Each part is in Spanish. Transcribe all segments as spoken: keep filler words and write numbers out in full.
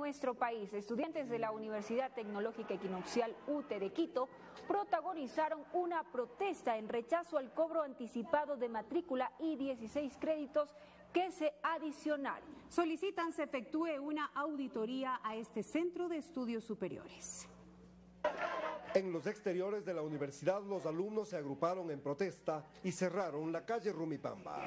Nuestro país, estudiantes de la Universidad Tecnológica Equinoccial U T de Quito protagonizaron una protesta en rechazo al cobro anticipado de matrícula y dieciséis créditos que se adicionaron. Solicitan se efectúe una auditoría a este centro de estudios superiores. En los exteriores de la universidad, los alumnos se agruparon en protesta y cerraron la calle Rumipamba.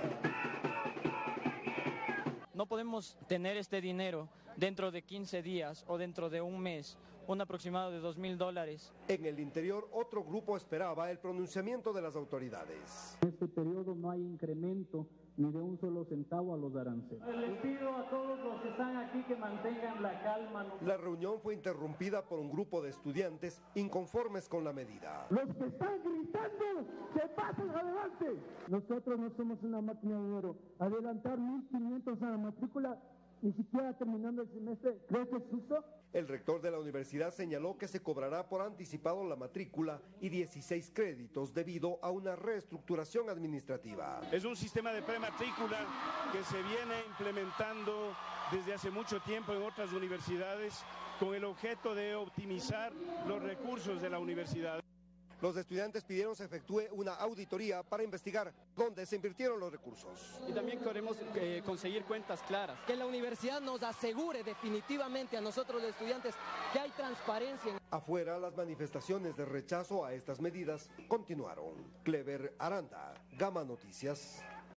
No podemos tener este dinero dentro de quince días o dentro de un mes, un aproximado de dos mil dólares. En el interior, otro grupo esperaba el pronunciamiento de las autoridades. En este periodo no hay incremento ni de un solo centavo a los aranceles. Les pido a todos los que están aquí que mantengan la calma. La reunión fue interrumpida por un grupo de estudiantes inconformes con la medida. Los que están gritando, que pasen adelante. Nosotros no somos una máquina de dinero. Adelantar mil quinientos a la matrícula, ni siquiera terminando el semestre, ¿cree que es justo? El rector de la universidad señaló que se cobrará por anticipado la matrícula y dieciséis créditos debido a una reestructuración administrativa. Es un sistema de prematrícula que se viene implementando desde hace mucho tiempo en otras universidades con el objeto de optimizar los recursos de la universidad. Los estudiantes pidieron se efectúe una auditoría para investigar dónde se invirtieron los recursos. Y también queremos eh, conseguir cuentas claras. Que la universidad nos asegure definitivamente a nosotros los estudiantes que hay transparencia. Afuera, las manifestaciones de rechazo a estas medidas continuaron. Clever Aranda, Gama Noticias.